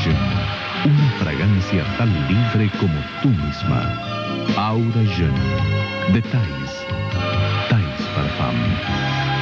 Jeune. Una fragancia tan libre como tú misma. Aura Jeune. De Thais. Thais Parfum.